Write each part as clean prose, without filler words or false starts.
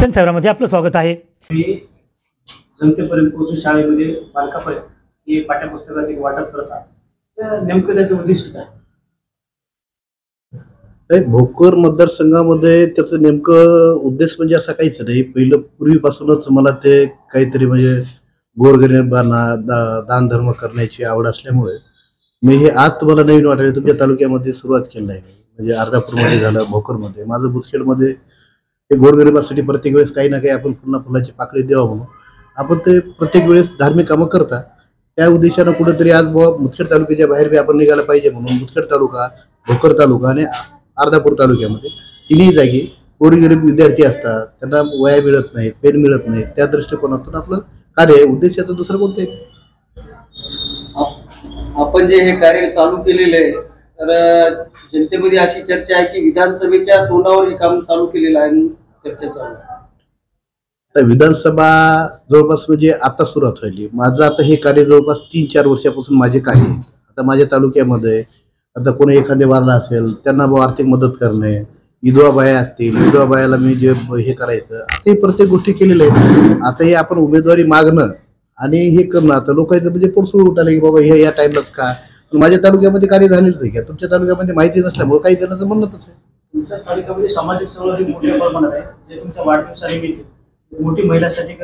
चिंतन साहेबांमध्ये आपलं स्वागत आहे। मी जनतेपर्यंत पोहोचून शाळेमध्ये बालकापर्यंत हे पाठ्यपुस्तकाचे वाटप करत आहात, नेमकं त्याचे उद्दिष्ट काय? भोकर मतदारसंघामध्ये त्याचं नेमकं उद्देश म्हणजे असा काहीच नाही। पहिलं पूर्वीपासूनच मला ते काहीतरी म्हणजे गोरगरिबांना दान धर्म करण्याची आवड असल्यामुळे मी हे आज तुम्हाला नवीन वाटायला तुमच्या तालुक्यामध्ये सुरुवात केली आहे। म्हणजे अर्धापूरमध्ये झालं, भोकरमध्ये, माझं मुदखेडमध्ये हे गोरगरिबासाठी प्रत्येक वेळेस काही ना काही आपण पुन्हा फुलाची पाकळी द्यावं म्हणून आपण ते प्रत्येक वेळेस धार्मिक कामं करता। त्या उद्देशानं कुठेतरी आज मुदखेड तालुक्याच्या बाहेर बी आपण निघायला पाहिजे म्हणून मुदखेड तालुका, भोकर तालुका आणि अर्धापूर तालुक्यामध्ये तिन्ही जागी गोरगरीब विद्यार्थी असतात, त्यांना वया मिळत नाहीत, पेन मिळत नाहीत, त्या दृष्टिकोनातून आपलं कार्य आहे। उद्देशाचं दुसरं कोणतं आहे? आपण जे हे कार्य चालू केलेलं आहे तर जनतेमध्ये अशी चर्चा आहे की विधानसभेच्या तोंडावर हे काम चालू केलेलं आहे, चर्चा चालू आहे। विधानसभा जवळपास म्हणजे आता सुरुवात व्हायली। माझं आता हे कार्य जवळपास 3-4 वर्षापासून माझे कार्य आहे। आता माझ्या तालुक्यामध्ये आता कोणी एखादे वारला असेल त्यांना आर्थिक मदत करणे, विधवा बाया असतील, विधवा बायाला मी जे हे करायचं, ते प्रत्येक गोष्टी केलेल्या आहेत। आता हे आपण उमेदवारी मागणं आणि हे करणं आता लोकांचं म्हणजे पोरसूळ उठायला की बाबा हे या टाइमलाच का, माझ्या तालुक्यामध्ये कार्य झालेच आहे का? तुमच्या तालुक्यामध्ये माहिती नसल्यामुळे काही जणांचं म्हणणं तसं आहे। तुमच्या तालुक्यामध्ये सामाजिक चळवळ मोठ्या प्रमाणात आहे, जे तुमच्या वाढदिवसानिमित्त मोठी महिलांसाठी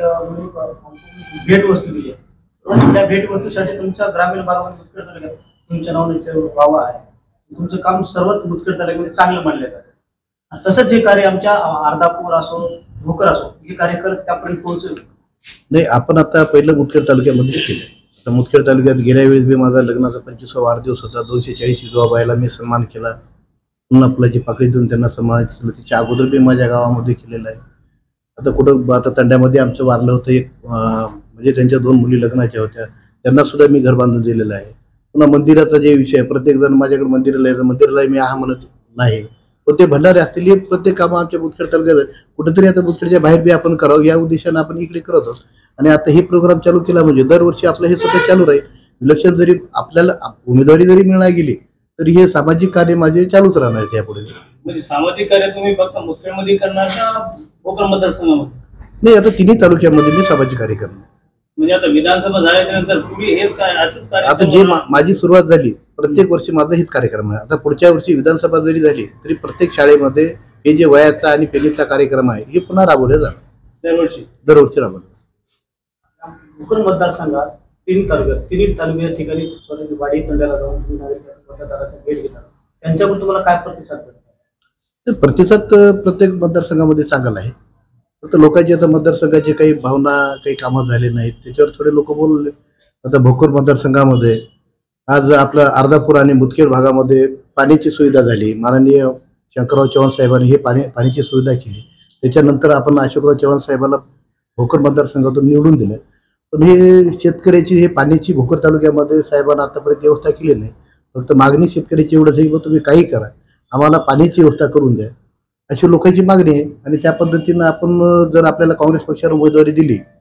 भेट वस्तू दिली आहे। त्या भेट वस्तूसाठी तुमच्या ग्रामीण भागामध्ये मुदखेड तालुक्यात तुमच्या नावाने व्हावं आहे, तुमचं काम सर्वात मुदखेड तालुक्यामध्ये चांगलं मानलं जातं। तसंच हे कार्य आमच्या अर्धापूर असो, भोकर असो, हे कार्य करत त्यापर्यंत पोहोचेल नाही। आपण आता पहिलं मुदखेड तालुक्यामध्येच केलं। आता मुदखेड तालुक्यात गेल्या वेळेस बी माझा लग्नाचा 25वा वाढदिवस होता, 240 विधवा बायला मी सन्मान केला, पुन्हा फुलाची पाकळी देऊन त्यांना सन्मानित केलं। त्याच्या अगोदर बी माझ्या गावामध्ये केलेलं आहे। आता कुठं आता तंड्यामध्ये आमचं वारलं होतं एक, म्हणजे त्यांच्या 2 मुली लग्नाच्या होत्या, त्यांना सुद्धा मी घर बांधून दिलेलं आहे। पुन्हा मंदिराचा जे विषय, प्रत्येक जण माझ्याकडे मंदिराला यायचं, मंदिराला मी हा म्हणत नाही, पण ते भंडारे असतील हे प्रत्येक कामं आमच्या मुदखेड तालुक्यात कुठेतरी आता मुदखेडच्या बाहेर बी आपण करावं या उद्देशानं आपण इकडे करत आहोत। आणि आता हे प्रोग्राम चालू केला म्हणजे दरवर्षी आपलं हे सतत चालू राहील। इलेक्शन जरी आपल्याला उमेदवारी जरी मिळाली गेली तरी हे सामाजिक कार्य माझे चालूच राहणार आहेत यापुढे। म्हणजे सामाजिक कार्य तुम्ही फक्त मुदखेडमध्ये करणार का भोकर मतदारसंघामध्ये? नाही, आता तिन्ही तालुक्यामध्ये मी सामाजिक कार्य करणार। म्हणजे आता विधानसभा झाल्याच्या नंतर तुम्ही हेच काय असंच कार्य? आता जे माझी सुरुवात झाली प्रत्येक वर्षी माझा हेच कार्यक्रम आहे। आता पुढच्या वर्षी विधानसभा जरी झाली तरी प्रत्येक शाळेमध्ये हे जे वयाचा आणि पेनीचा कार्यक्रम आहे हे पुन्हा राबवले जाणार, दरवर्षी राबवले। भोकर मतदारसंघात तिन्ही तालुक्या ठिकाणी वाडी तंड्याला जाऊन तुम्ही नागरिकांच्या मतदाराची भेट घेतात, त्यांच्याकडून तुम्हाला काय प्रतिसाद भेटतो? प्रतिसाद प्रत्येक मतदारसंघामध्ये चांगला आहे। फक्त लोकांची आता मतदारसंघाची काही भावना, काही कामं झाले नाहीत त्याच्यावर थोडे लोक बोलले। आता भोकर मतदारसंघामध्ये आज आपला अर्धापूर आणि मुदखेड भागामध्ये पाण्याची सुविधा झाली। माननीय शंकरराव चव्हाण साहेबांनी हे पाण्याची सुविधा केली। त्याच्यानंतर आपण अशोकराव चव्हाण साहेबांना भोकर मतदारसंघातून निवडून दिलं। पण हे शेतकऱ्याची हे पाण्याची भोकर तालुक्यामध्ये साहेबांना आतापर्यंत व्यवस्था केली नाही। फक्त मागणी शेतकऱ्याची एवढंच आहे, तुम्ही काही करा, आम्हाला पाण्याची व्यवस्था करून द्या, अशी लोकांची मागणी आहे। आणि त्या पद्धतीनं आपण जर आपल्याला काँग्रेस पक्षावर उमेदवारी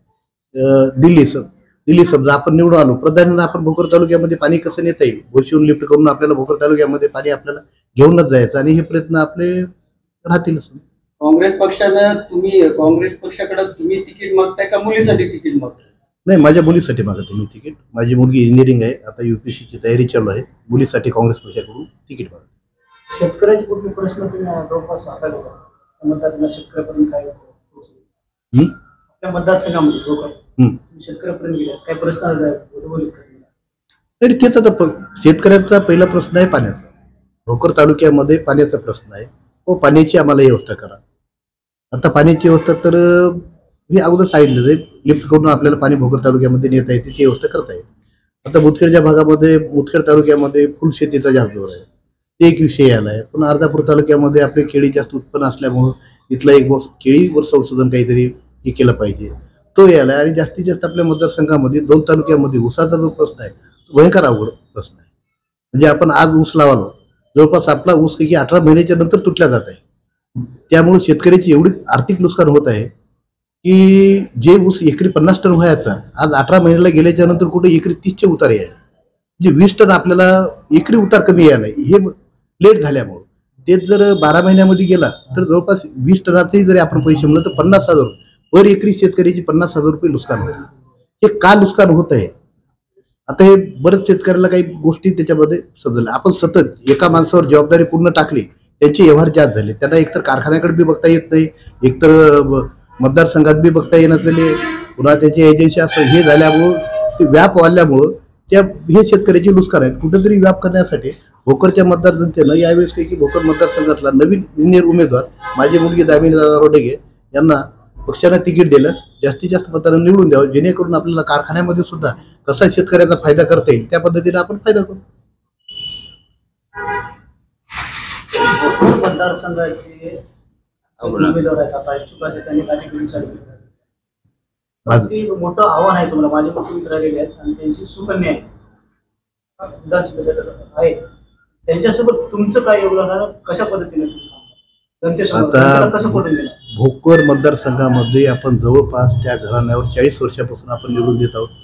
दिली समजा आपण निवडून आलो, प्राधान्यानं आपण भोकर तालुक्यामध्ये पाणी कसं नेता येईल, गोशीहून लिफ्ट करून आपल्याला भोकर तालुक्यामध्ये पाणी आपल्याला घेऊनच जायचं आणि हे प्रयत्न आपले राहतीलच। काँग्रेस पक्षाकडे तुम्ही तिकीट मागताय का मुलीसाठी तिकीट मागताय? नाही, माझ्या मुलीसाठी मागतो मी तिकीट। माझी मुलगी इंजिनिअरिंग आहे, आता UPSCची तयारी चालू आहे, मुलीसाठी काँग्रेस पक्षाकडून तिकीट मागतो। शेतकऱ्याचे कुठले प्रश्न तुम्ही जवळपास मतदारसंघात शेतकऱ्यापर्यंत काय आपल्या मतदारसंघामध्ये शेतकऱ्यापर्यंत गेले काय प्रश्न तरी तेच आता शेतकऱ्यांचा पहिला प्रश्न आहे पाण्याचा। भोकर तालुक्यामध्ये पाण्याचा प्रश्न आहे, व पाण्याची आम्हाला व्यवस्था करा। आता पाण्याची व्यवस्था तर हे अगोदर सांगितलं जाईल, लिफ्ट करून आपल्याला पाणी भोकर तालुक्यामध्ये नेता येते, ती व्यवस्था करता येईल। आता मुदखेडच्या भागामध्ये मुदखेड तालुक्यामध्ये फुल शेतीचा जास्त जोर आहे, ते एक विषय आला आहे। पण अर्धापूर तालुक्यामध्ये आपले केळी जास्त उत्पन्न असल्यामुळं इथला एक केळीवर संशोधन काहीतरी हे केलं पाहिजे, तो यायला। आणि जास्तीत जास्त आपल्या मतदारसंघामध्ये 2 तालुक्यामध्ये ऊसाचा जो प्रश्न आहे भयंकर अवघड प्रश्न आहे। म्हणजे आपण आज ऊस लावालो, जवळपास आपला ऊस की 18 महिन्याच्या नंतर तुटल्या जात आहे। त्यामुळे शेतकऱ्याची एवढी आर्थिक नुकसान होत आहे की जे ऊस एकरी 50 टन व्हायचा आज 18 महिन्याला गेल्याच्या नंतर कुठे एकरी 30चे उतार यायचे, म्हणजे 20 टन आपल्याला एकरी उतार कमी यायला हे लेट झाल्यामुळे तेच जर 12 महिन्यामध्ये गेला तर जवळपास 20 टनाचेही जरी आपण पैसे म्हणलं तर 50,000 पर एकरी शेतकऱ्याची 50,000 रुपये नुकसान होते. हे का नुकसान होत आहे? आता हे बरेच शेतकऱ्याला काही गोष्टी त्याच्यामध्ये समजल्या. आपण सतत एका माणसावर जबाबदारी पूर्ण टाकली, त्यांचे व्यवहार जास्त झाले. त्यांना एकतर कारखान्याकडे बी बघता येत नाही, एकतर मतदारसंघात बी बघता येणं झाले, पुन्हा त्याची एजन्सी असं हे झाल्यामुळं ते व्याप वाढल्यामुळं हे शेतकऱ्याची नुकसान आहेत. कुठेतरी व्याप करण्यासाठी भोकरच्या मतदार जनतेनं यावेळेस काही की भोकर मतदारसंघातला नवीन इंजिनियर उमेदवार माझी मुलगी दामिनी दादा रोडेगे यांना पक्षानं तिकीट दिल्यास जास्तीत जास्त मतदारांना निवडून द्यावं, जेणेकरून आपल्याला कारखान्यामध्ये सुद्धा कसा शेतकऱ्याचा फायदा करता येईल त्या पद्धतीने आपण फायदा करू. भोकर मतदारसंघाचे उमेदवार आहेत आता इच्छुकाचे त्यांनी काटेगिरी चालू केली. मोठं आव्हान आहे तुम्हाला. माझे पक्ष मित्र आलेले आहेत आणि त्यांची सुकन्या आहे विधानसभेसाठी आहे. त्यांच्यासोबत तुमचं काय योगदान आहे? कशा पद्धतीने जनतेसमोर कसं पडून दिलं? भोकर मतदारसंघामध्ये आपण जवळपास त्या घराण्यावर 40 वर्षापासून आपण निवडून देत आहोत.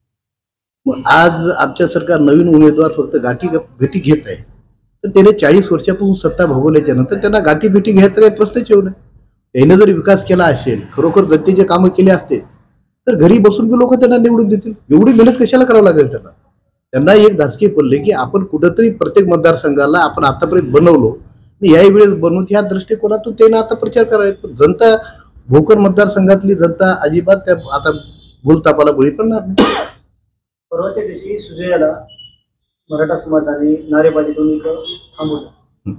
मग आज आमच्या सरकार नवीन उमेदवार फक्त भेटी घेत आहे, तर त्याने 40 वर्षापासून सत्ता भोगवल्याच्या नंतर त्यांना गाठी भेटी घ्यायचा काही प्रश्नच येऊ नये. त्याने जर विकास केला असेल, खरोखर जनतेचे कामं केले असते तर घरी बसून बी लोक त्यांना निवडून देतील. एवढी मेहनत कशाला करावं लागेल त्यांना? त्यांना एक धासके पडले की आपण कुठंतरी प्रत्येक मतदारसंघाला आपण आतापर्यंत बनवलो, याही वेळेस बनवून ह्या दृष्टिकोनातून त्याने आता प्रचार करायचा. जनता भोकर मतदारसंघातली जनता अजिबात त्या आता भूलतापाला बळी पडणार नाही. परवाच्या दिवशी सुजयाला मराठा समाजाने नारेबाजी दोन्ही थांबवलं.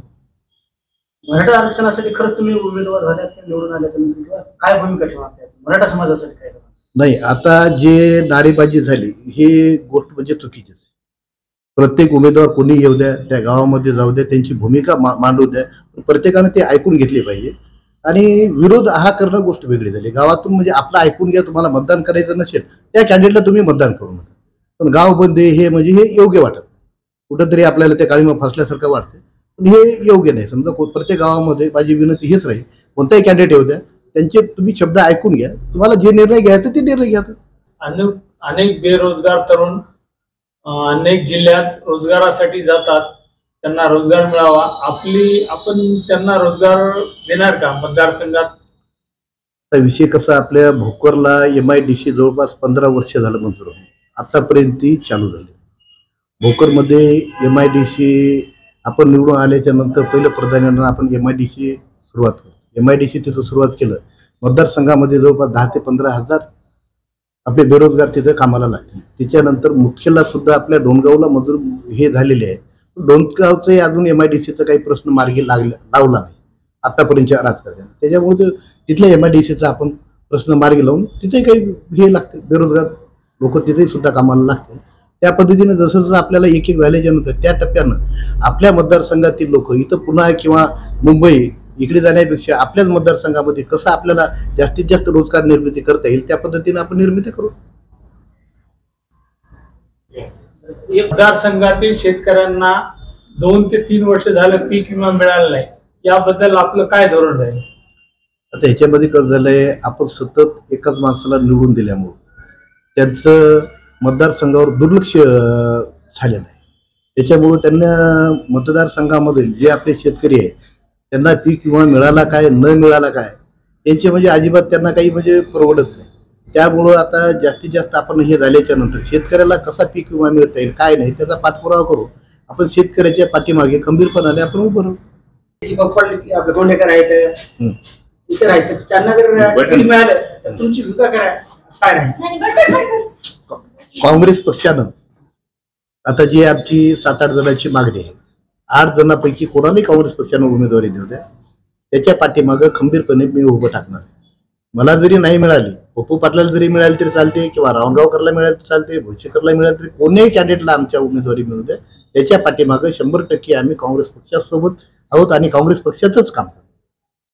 मराठा आरक्षणासाठी खरंच तुम्ही उमेदवार झाल्यात की निवडून आल्याच्या नंतर काय भूमिका ठेवणार मराठा समाजासाठी? काय नाही, आता जे नारेबाजी झाली ही गोष्ट म्हणजे चुकीचीच आहे. प्रत्येक उमेदवार कोणी येऊ द्या, त्या गावामध्ये जाऊ द्या, त्यांची भूमिका मांडू द्या, प्रत्येकाने ते ऐकून घेतले पाहिजे. आणि विरोध हा करणं गोष्ट वेगळी झाली. गावातून म्हणजे आपलं ऐकून घ्या, तुम्हाला मतदान करायचं नसेल त्या कॅन्डिडेटला तुम्ही मतदान करू नका, पण गाव बंद हे म्हणजे हे योग्य वाटत नाही. कुठंतरी आपल्याला ते काळीमा फासल्यासारखं वाटतं, पण हे योग्य नाही. समजा प्रत्येक गावामध्ये माझी विनंती हेच राहील, कोणताही कॅन्डिडेट येऊ द्या, त्यांचे तुम्ही शब्द ऐकून घ्या, तुम्हाला जे निर्णय घ्यायचा ते निर्णय घ्या. अनेक बेरोजगार तरुण अनेक जिल्ह्यात रोजगारासाठी जातात, त्यांना रोजगार मिळावा. आपण त्यांना रोजगार देणार का मतदारसंघात? विषय कसा, आपल्या भोकरला MIDC जवळपास 15 वर्ष झालं मंजूर होऊन, आतापर्यंत ती चालू झाली. भोकरमध्ये MIDC आपण निवडून आल्याच्या नंतर पहिलं प्राधान्यानं आपण MIDC सुरुवात करू. MIDC तिथं सुरुवात केलं. मतदारसंघामध्ये जवळपास 10 ते 15 हजार आपले बेरोजगार तिथे कामाला लागतील. त्याच्यानंतर मुख्यला सुद्धा आपल्या डोणगावला मजूर हे झालेले आहे. डोणगावचे अजून MIDCचा काही प्रश्न मार्गी लावला नाही आतापर्यंतच्या राजकारणात. त्याच्यामुळे तिथल्या MIDCचा आपण प्रश्न मार्गी लावून तिथे काही हे लागते, बेरोजगार लोक तिथे सुद्धा कामाला लागतील. त्या पद्धतीने जसं जसं आपल्याला एक एक झाल्याच्या नंतर त्या टप्प्यानं आपल्या मतदारसंघातील लोक इथं पुन्हा किंवा मुंबई इकडे जाण्यापेक्षा आपल्याच मतदारसंघामध्ये कसं आपल्याला जास्तीत जास्त रोजगार निर्मिती करता येईल त्या पद्धतीने आपण निर्मिती करू. मतदारसंघातील शेतकऱ्यांना 2 ते 3 वर्ष झालं पीक विमा मिळाला नाही, याबद्दल आपलं काय धोरण आहे? आता ह्याच्यामध्ये कसं झालंय, आपण सतत एकाच माणसाला निवडून दिल्यामुळे त्यांचं मतदारसंघावर दुर्लक्ष झालेलं आहे. त्याच्यामुळे त्यांना मतदारसंघामध्ये जे आपले शेतकरी आहेत त्यांना पीक विमा मिळाला काय न मिळाला काय यांचे म्हणजे अजिबात त्यांना काही म्हणजे परवडत नाही. त्यामुळं आता जास्तीत जास्त आपण हे झाल्याच्या नंतर शेतकऱ्याला कसा पीक विमा मिळता येईल काय नाही त्याचा पाठपुरावा करू. आपण शेतकऱ्याच्या पाठीमागे खंबीरपणाने आपण उभं राहू. आपले गोंडेकर आहेत इतर आहेत, त्यांना जर मिळालं तर तुमची भूमिका काय राहील? काँग्रेस पक्षानं आता जी आमची 7-8 जणांची मागणी आहे, 8 जणांपैकी कोणालाही काँग्रेस पक्षानं उमेदवारी देऊ द्या, त्याच्या पाठीमागं खंबीरपणे मी उभं टाकणार. मला जरी नाही मिळाली, पप्पू पाटलाला जरी मिळाली तरी चालते किंवा रावणगावकरला मिळाली तरी चालते, भोईसेकरला मिळाली तरी कोणत्याही कॅन्डिडेटला आमच्या उमेदवारी मिळू द्या, त्याच्या पाठीमागं 100% आम्ही काँग्रेस पक्षासोबत आहोत आणि काँग्रेस पक्षाचंच काम.